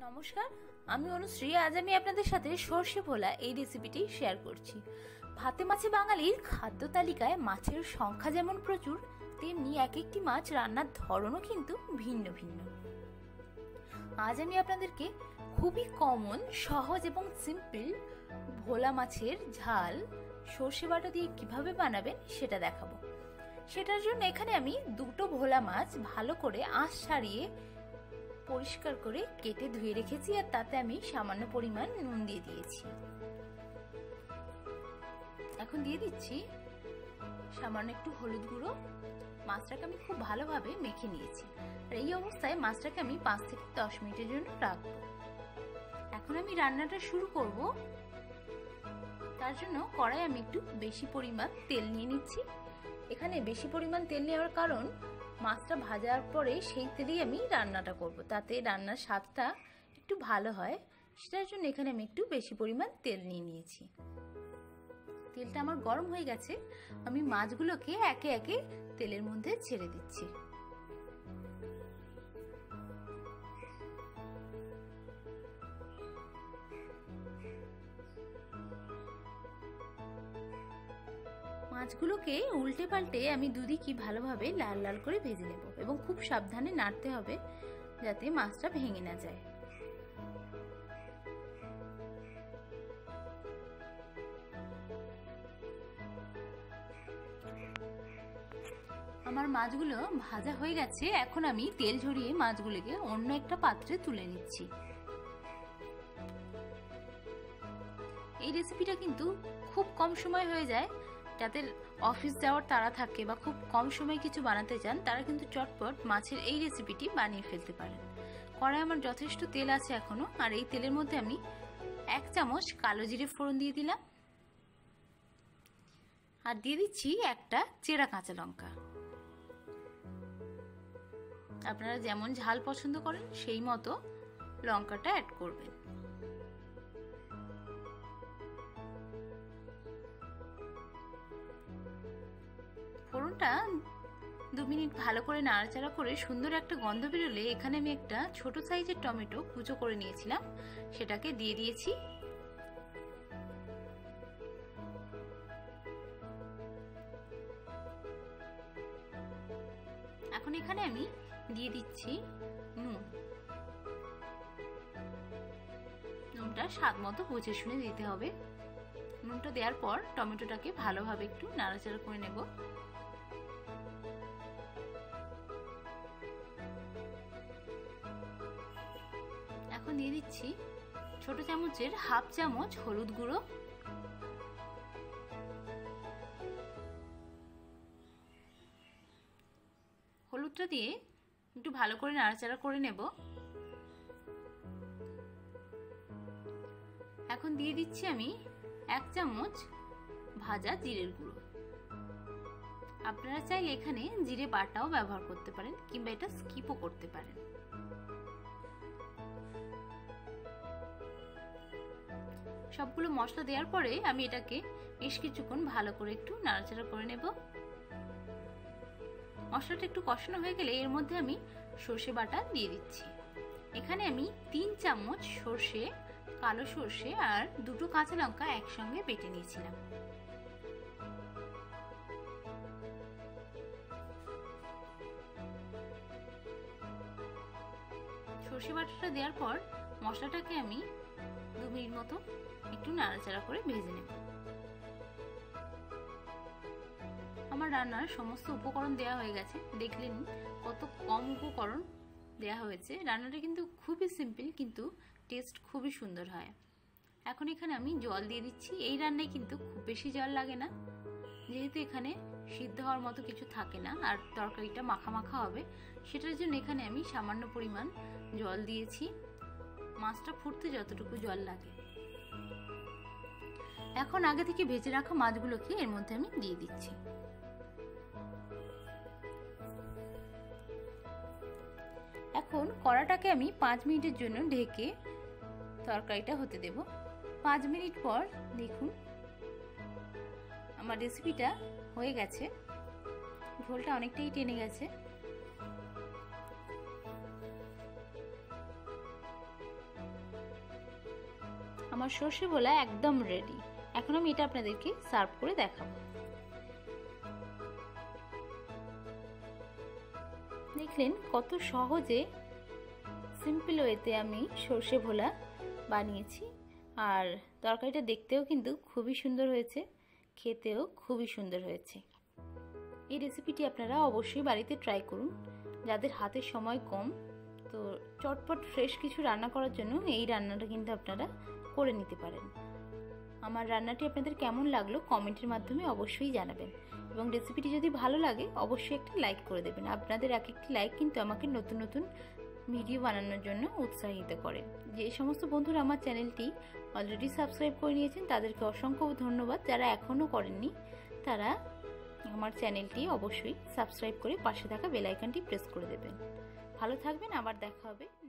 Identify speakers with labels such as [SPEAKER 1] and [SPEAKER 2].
[SPEAKER 1] নমস্কার, আমি অনুশ্রী। আজ আমি আপনাদের সাথে সর্ষে ভোলা এই রেসিপিটি শেয়ার করছি। ভাতে মাছে বাঙালির খাদ্য তালিকায় মাছের সংখ্যা যেমন প্রচুর, তেমনি এক একটি মাছ রান্নার ধরনও কিন্তু ভিন্ন ভিন্ন। আজ আমি আপনাদেরকে খুবই কমন, সহজ এবং সিম্পল ভোলা মাছের ঝাল সর্ষে বাটা দিয়ে কিভাবে বানাবেন সেটা দেখাবো। সেটার জন্য এখানে আমি দুটো ভোলা মাছ ভালো করে আঁশ ছাড়িয়ে পরিষ্কার করে কেটে ধুয়ে রেখেছি, আর তাতে আমি সামান্য পরিমাণ নুন দিয়ে দিয়েছি। এখন দিয়ে দিচ্ছি সামান্য একটু হলুদ গুঁড়ো। মাছটাকে আমি খুব ভালোভাবে মেখে নিয়েছি, আর এই অবস্থায় মাছটাকে আমি 5 থেকে 10 মিনিটের জন্য রাখবো। এখন আমি রান্নাটা শুরু করব। তার জন্য কড়াই আমি একটু বেশি পরিমাণ তেল নিয়ে নিচ্ছি। এখানে বেশি পরিমাণ তেল নেওয়ার কারণ মাছটা ভাজার পরে সেই তেলেই আমি রান্নাটা করব, তাতে রান্নার স্বাদটা একটু ভালো হয়। সেটার জন্য এখানে আমি একটু বেশি পরিমাণ তেল নিয়ে নিয়েছি। তেলটা আমার গরম হয়ে গেছে, আমি মাছগুলোকে একে একে তেলের মধ্যে ছেড়ে দিচ্ছি। মাছগুলোকে উল্টে পাল্টে আমি দুদিকই ভালোভাবে লাল লাল করে ভেজে নেব, এবং খুব সাবধানে নাড়তে হবে যাতে মাছটা ভেঙে না যায়। আমার মাছগুলো ভাজা হয়ে গেছে। এখন আমি তেল ঝরিয়ে মাছগুলোকে অন্য একটা পাত্রে তুলে নিচ্ছি। এই রেসিপিটা কিন্তু খুব কম সময় হয়ে যায়। যাদের অফিস যাওয়ার তাড়া থাকে বা খুব কম সময় কিছু বানাতে চান, তারা কিন্তু চটপট মাছের এই রেসিপিটি বানিয়ে ফেলতে পারেন। কড়াই আমার যথেষ্ট তেল আছে এখনো, আর এই তেলের মধ্যে আমি 1 চামচ কালো জিরে ফোড়ন দিয়ে দিলাম, আর দিয়ে দিচ্ছি একটা চেরা কাঁচা লঙ্কা। আপনারা যেমন ঝাল পছন্দ করেন সেই মতো লঙ্কাটা অ্যাড করবেন। ফোড়নটা 2 মিনিট ভালো করে নাড়াচাড়া করে সুন্দর একটা গন্ধ বেরোলে এখানে আমি একটা ছোট সাইজের টমেটো কুচো করে নিয়েছিলাম, সেটাকে দিয়ে দিয়েছি। এখন এখানে আমি দিয়ে দিচ্ছি নুন। নুনটা স্বাদ মতো বুঝে শুনে দিতে হবে। নুনটা দেওয়ার পর টমেটোটাকে ভালোভাবে একটু নাড়াচাড়া করে নেব। এখন দিয়ে দিচ্ছি ছোট চামচের 1/2 চামচ হলুদ গুঁড়ো, হলুদটা দিয়ে একটু ভালো করে নাড়াচাড়া করে নেব। এখন দিয়ে দিচ্ছি আমি 1 চামচ ভাজা জিরের গুঁড়ো। আপনারা চাইলে এখানে জিরে বাটাও ব্যবহার করতে পারেন, কিংবা এটা স্কিপও করতে পারেন। সবগুলো মশলা দেওয়ার পরে আমি এটাকে বেশ কিছুক্ষণ ভালো করে একটু নাড়াচাড়া করে নেব। মশলাটা একটু কষানো হয়ে গেলে এর মধ্যে আমি সর্ষে বাটা দিয়ে দিচ্ছি। এখানে আমি 3 চামচ সর্ষে, কালো সর্ষে আর 2টো কাঁচা লঙ্কা একসঙ্গে বেটে নিয়েছিলাম। সর্ষে বাটাটা দেওয়ার পর মশলাটাকে আমি 2 মিনিট মতো একটু নাড়াচাড়া করে ভেজে নেব। আমার রান্নার সমস্ত উপকরণ দেওয়া হয়ে গেছে। দেখলেন কত কম উপকরণ দেওয়া হয়েছে। রান্নাটা কিন্তু খুবই সিম্পল, কিন্তু টেস্ট খুবই সুন্দর হয়। এখন এখানে আমি জল দিয়ে দিচ্ছি। এই রান্নায় কিন্তু খুব বেশি জল লাগে না, যেহেতু এখানে সিদ্ধ হওয়ার মতো কিছু থাকে না, আর তরকারিটা মাখা মাখা হবে। সেটার জন্য এখানে আমি সামান্য পরিমাণ জল দিয়েছি, মাছটা ফুটতে যতটুকু জল লাগে। এখন আগে থেকে ভেজে রাখা মাছগুলোকে এর মধ্যে আমি দিয়ে দিচ্ছি। এখন কড়াটাকে আমি 5 মিনিটের জন্য ঢেকে তরকারিটা হতে দেব। 5 মিনিট পর দেখুন আমার রেসিপিটা হয়ে গেছে। ঝোলটা অনেকটাই টেনে গেছে। আমার সর্ষে ভোলা একদম রেডি। এখন আমি এটা আপনাদেরকে সার্ভ করে দেখাবো। দেখলেন কত সহজে সিম্পল ওয়েতে আমি সর্ষে ভোলা বানিয়েছি। আর তরকারিটা দেখতেও কিন্তু খুবই সুন্দর হয়েছে, খেতেও খুবই সুন্দর হয়েছে। এই রেসিপিটি আপনারা অবশ্যই বাড়িতে ট্রাই করুন। যাদের হাতে সময় কম, তো চটপট ফ্রেশ কিছু রান্না করার জন্য এই রান্নাটা কিন্তু আপনারা করে নিতে পারেন। আমার রান্নাটি আপনাদের কেমন লাগলো কমেন্টের মাধ্যমে অবশ্যই জানাবেন, এবং রেসিপিটি যদি ভালো লাগে অবশ্যই একটা লাইক করে দেবেন। আপনাদের এক একটি লাইক কিন্তু আমাকে নতুন নতুন ভিডিও বানানোর জন্য উৎসাহিত করে। যে সমস্ত বন্ধুরা আমার চ্যানেলটি অলরেডি সাবস্ক্রাইব করে নিয়েছেন তাদেরকে অসংখ্য ধন্যবাদ। যারা এখনও করেননি তারা আমার চ্যানেলটি অবশ্যই সাবস্ক্রাইব করে পাশে থাকা বেল আইকনটি প্রেস করে দেবেন। ভালো থাকবেন, আবার দেখা হবে।